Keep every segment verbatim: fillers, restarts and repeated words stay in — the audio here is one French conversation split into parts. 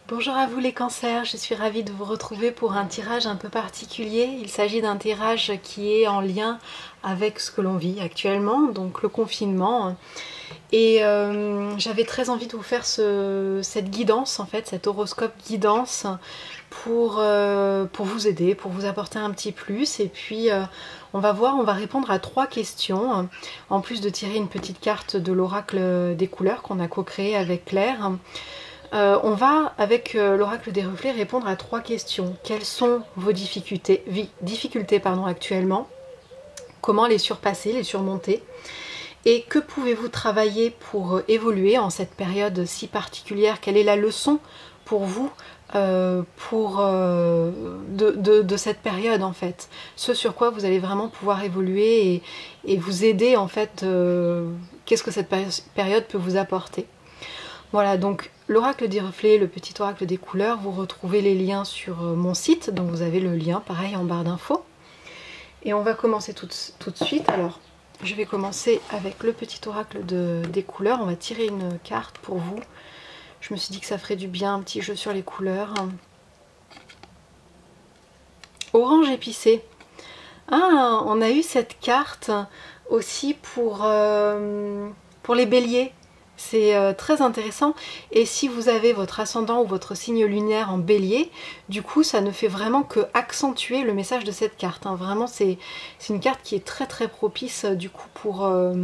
Bonjour à vous les cancers, je suis ravie de vous retrouver pour un tirage un peu particulier. Il s'agit d'un tirage qui est en lien avec ce que l'on vit actuellement, donc le confinement. Et euh, j'avais très envie de vous faire ce, cette guidance, en fait, cet horoscope guidance pour, euh, pour vous aider, pour vous apporter un petit plus. Et puis euh, on va voir, on va répondre à trois questions, en plus de tirer une petite carte de l'oracle des couleurs qu'on a co-créé avec Claire. Euh, on va, avec euh, l'oracle des reflets, répondre à trois questions. Quelles sont vos difficultés, difficultés pardon, actuellement? Comment les surpasser, les surmonter? Et que pouvez-vous travailler pour évoluer en cette période si particulière? Quelle est la leçon pour vous euh, pour, euh, de, de, de cette période en fait? Ce sur quoi vous allez vraiment pouvoir évoluer et, et vous aider en fait. Euh, Qu'est-ce que cette période peut vous apporter? Voilà, donc l'oracle des reflets, le petit oracle des couleurs, vous retrouvez les liens sur mon site, donc vous avez le lien pareil en barre d'infos. Et on va commencer tout, tout de suite. Alors, je vais commencer avec le petit oracle de, des couleurs. On va tirer une carte pour vous. Je me suis dit que ça ferait du bien, un petit jeu sur les couleurs. Orange épicé. Ah, on a eu cette carte aussi pour, euh, pour les béliers. C'est euh, très intéressant, et si vous avez votre ascendant ou votre signe lunaire en bélier, du coup ça ne fait vraiment que accentuer le message de cette carte, hein. Vraiment c'est une carte qui est très très propice du coup pour, euh,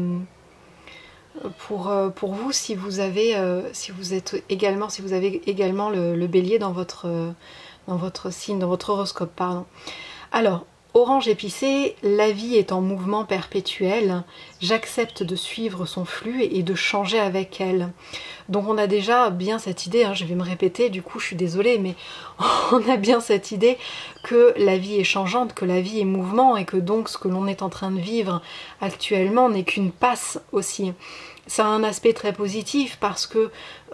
pour, euh, pour vous si vous avez euh, si vous êtes également si vous avez également le, le bélier dans votre, euh, dans votre signe, dans votre horoscope, pardon. Alors, orange épicé, la vie est en mouvement perpétuel, j'accepte de suivre son flux et de changer avec elle. Donc on a déjà bien cette idée, hein, je vais me répéter, du coup je suis désolée, mais on a bien cette idée que la vie est changeante, que la vie est mouvement, et que donc ce que l'on est en train de vivre actuellement n'est qu'une passe aussi. Ça a un aspect très positif parce que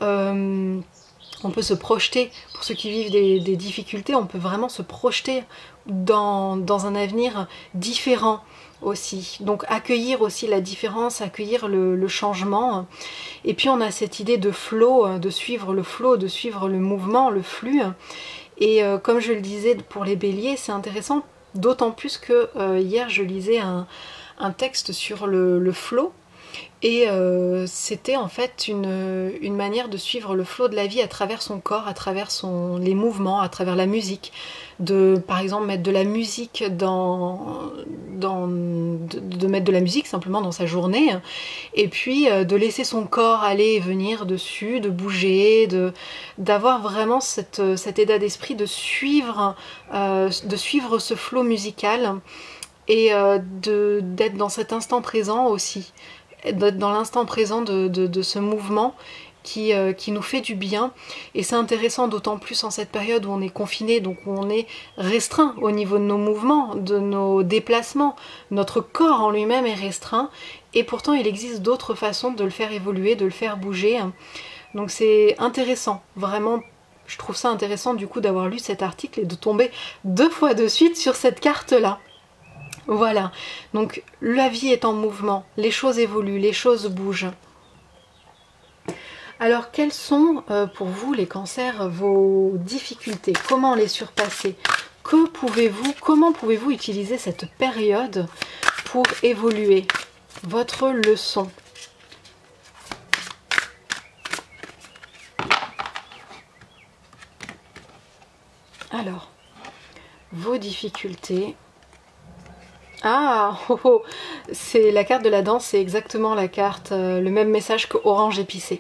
euh, on peut se projeter, pour ceux qui vivent des, des difficultés, on peut vraiment se projeter dans, dans un avenir différent aussi. Donc accueillir aussi la différence, accueillir le, le changement. Et puis on a cette idée de flow, de suivre le flow, de suivre le mouvement, le flux. Et euh, comme je le disais pour les béliers, c'est intéressant, d'autant plus que euh, hier je lisais un, un texte sur le, le flow. Et euh, c'était en fait une, une manière de suivre le flot de la vie à travers son corps, à travers son, les mouvements, à travers la musique. De, par exemple, mettre de la musique dans... dans de, de mettre de la musique simplement dans sa journée. Et puis euh, de laisser son corps aller et venir dessus, de bouger, de, d'avoir vraiment cette, cet état d'esprit de suivre, euh, de suivre ce flot musical et euh, de, d'être dans cet instant présent aussi. D'être dans l'instant présent de, de, de ce mouvement qui, euh, qui nous fait du bien. Et c'est intéressant d'autant plus en cette période où on est confiné, donc où on est restreint au niveau de nos mouvements, de nos déplacements. Notre corps en lui-même est restreint, et pourtant il existe d'autres façons de le faire évoluer, de le faire bouger. Donc c'est intéressant, vraiment. Je trouve ça intéressant du coup d'avoir lu cet article et de tomber deux fois de suite sur cette carte-là. Voilà, donc la vie est en mouvement, les choses évoluent, les choses bougent. Alors quelles sont euh, pour vous les cancers vos difficultés? Comment les surpasser? Que pouvez-vous, comment pouvez-vous utiliser cette période pour évoluer? Votre leçon. Alors, vos difficultés. Ah, oh, oh. C'est la carte de la danse, c'est exactement la carte, euh, le même message que orange épicé.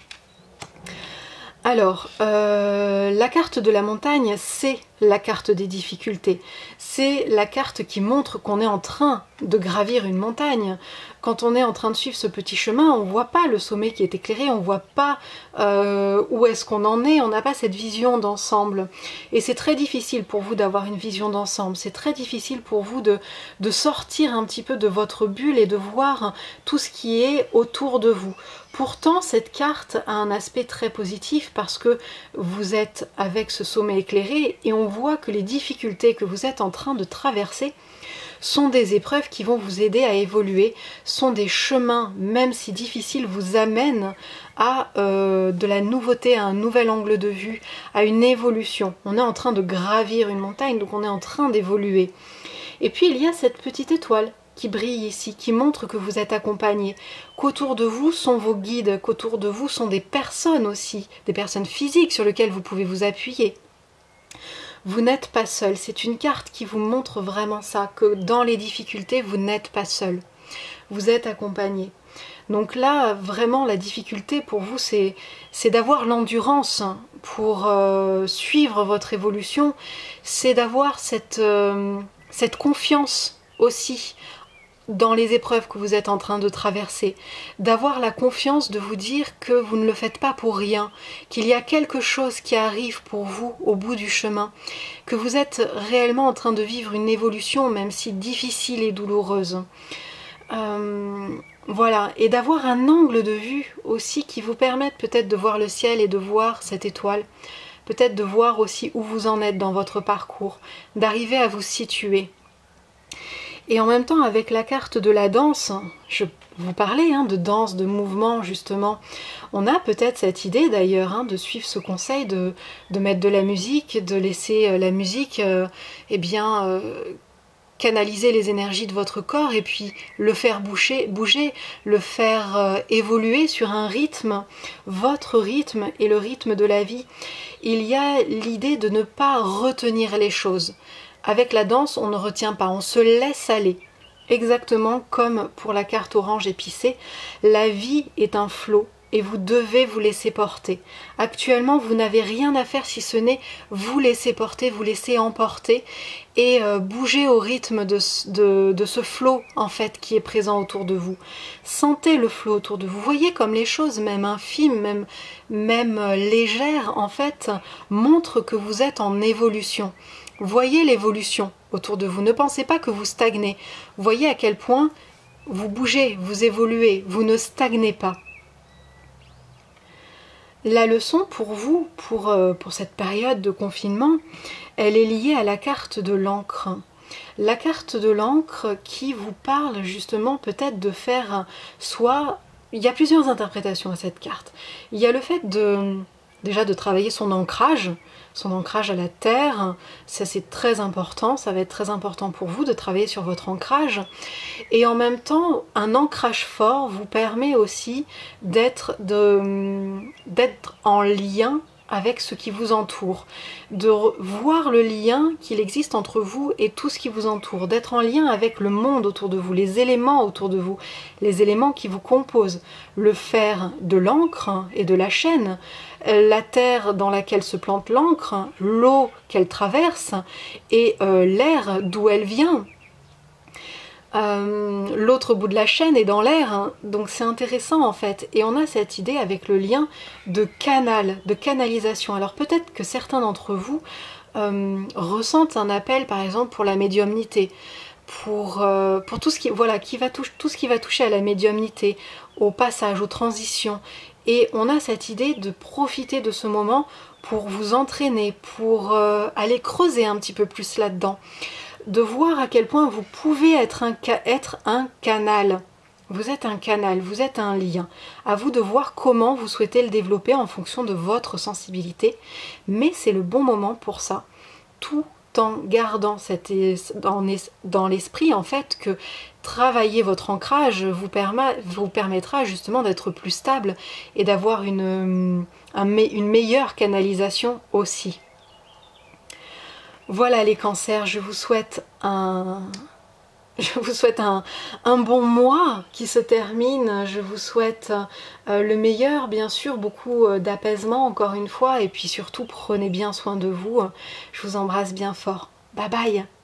Alors, euh, la carte de la montagne, c'est la carte des difficultés. C'est la carte qui montre qu'on est en train de gravir une montagne. Quand on est en train de suivre ce petit chemin, on ne voit pas le sommet qui est éclairé, on ne voit pas euh, où est-ce qu'on en est, on n'a pas cette vision d'ensemble. Et c'est très difficile pour vous d'avoir une vision d'ensemble, c'est très difficile pour vous de, de sortir un petit peu de votre bulle et de voir tout ce qui est autour de vous. Pourtant, cette carte a un aspect très positif parce que vous êtes avec ce sommet éclairé et on voit que les difficultés que vous êtes en train de traverser sont des épreuves qui vont vous aider à évoluer, sont des chemins, même si difficiles, vous amènent à euh, de la nouveauté, à un nouvel angle de vue, à une évolution. On est en train de gravir une montagne, donc on est en train d'évoluer. Et puis il y a cette petite étoile qui brille ici, qui montre que vous êtes accompagné, qu'autour de vous sont vos guides, qu'autour de vous sont des personnes aussi, des personnes physiques sur lesquelles vous pouvez vous appuyer. Vous n'êtes pas seul, c'est une carte qui vous montre vraiment ça, que dans les difficultés, vous n'êtes pas seul, vous êtes accompagné. Donc là, vraiment, la difficulté pour vous, c'est d'avoir l'endurance pour euh, suivre votre évolution, c'est d'avoir cette, euh, cette confiance aussi dans les épreuves que vous êtes en train de traverser, d'avoir la confiance de vous dire que vous ne le faites pas pour rien, qu'il y a quelque chose qui arrive pour vous au bout du chemin, que vous êtes réellement en train de vivre une évolution, même si difficile et douloureuse. Euh, voilà, et d'avoir un angle de vue aussi qui vous permette peut-être de voir le ciel et de voir cette étoile, peut-être de voir aussi où vous en êtes dans votre parcours, d'arriver à vous situer. Et en même temps, avec la carte de la danse, je vous parlais hein, de danse, de mouvement justement, on a peut-être cette idée d'ailleurs hein, de suivre ce conseil, de, de mettre de la musique, de laisser euh, la musique euh, eh bien, euh, canaliser les énergies de votre corps et puis le faire bouger, bouger le faire euh, évoluer sur un rythme, votre rythme et le rythme de la vie. Il y a l'idée de ne pas retenir les choses. Avec la danse, on ne retient pas, on se laisse aller. Exactement comme pour la carte orange épicée, la vie est un flot et vous devez vous laisser porter. Actuellement, vous n'avez rien à faire si ce n'est vous laisser porter, vous laisser emporter et euh, bouger au rythme de, de, de ce flot en fait qui est présent autour de vous. Sentez le flot autour de vous. Voyez comme les choses, même infimes, même, même légères en fait, montrent que vous êtes en évolution. Voyez l'évolution autour de vous. Ne pensez pas que vous stagnez. Voyez à quel point vous bougez, vous évoluez, vous ne stagnez pas. La leçon pour vous, pour, euh, pour cette période de confinement, elle est liée à la carte de l'encre. La carte de l'encre qui vous parle justement peut-être de faire soit... Il y a plusieurs interprétations à cette carte. Il y a le fait de... déjà de travailler son ancrage, son ancrage à la terre, ça c'est très important, ça va être très important pour vous de travailler sur votre ancrage. Et en même temps, un ancrage fort vous permet aussi d'être d'être en lien avec ce qui vous entoure, de voir le lien qu'il existe entre vous et tout ce qui vous entoure, d'être en lien avec le monde autour de vous, les éléments autour de vous, les éléments qui vous composent, le fer de l'encre et de la chaîne, la terre dans laquelle se plante l'encre, l'eau qu'elle traverse et euh, l'air d'où elle vient. Euh, l'autre bout de la chaîne est dans l'air, hein. Donc c'est intéressant en fait, et on a cette idée avec le lien de canal, de canalisation. Alors peut-être que certains d'entre vous euh, ressentent un appel par exemple pour la médiumnité, pour, euh, pour tout, ce qui, voilà, qui va touche, tout ce qui va toucher à la médiumnité, au passage, aux transitions, et on a cette idée de profiter de ce moment pour vous entraîner, pour euh, aller creuser un petit peu plus là-dedans, de voir à quel point vous pouvez être un, être un canal. Vous êtes un canal, vous êtes un lien. À vous de voir comment vous souhaitez le développer en fonction de votre sensibilité. Mais c'est le bon moment pour ça. Tout en gardant cette, dans, dans l'esprit en fait que travailler votre ancrage vous, permet, vous permettra justement d'être plus stable et d'avoir une, un, une meilleure canalisation aussi. Voilà les cancers, je vous souhaite un, je vous souhaite un, un bon mois qui se termine, je vous souhaite euh, le meilleur, bien sûr, beaucoup euh, d'apaisement encore une fois, et puis surtout prenez bien soin de vous, je vous embrasse bien fort, bye bye.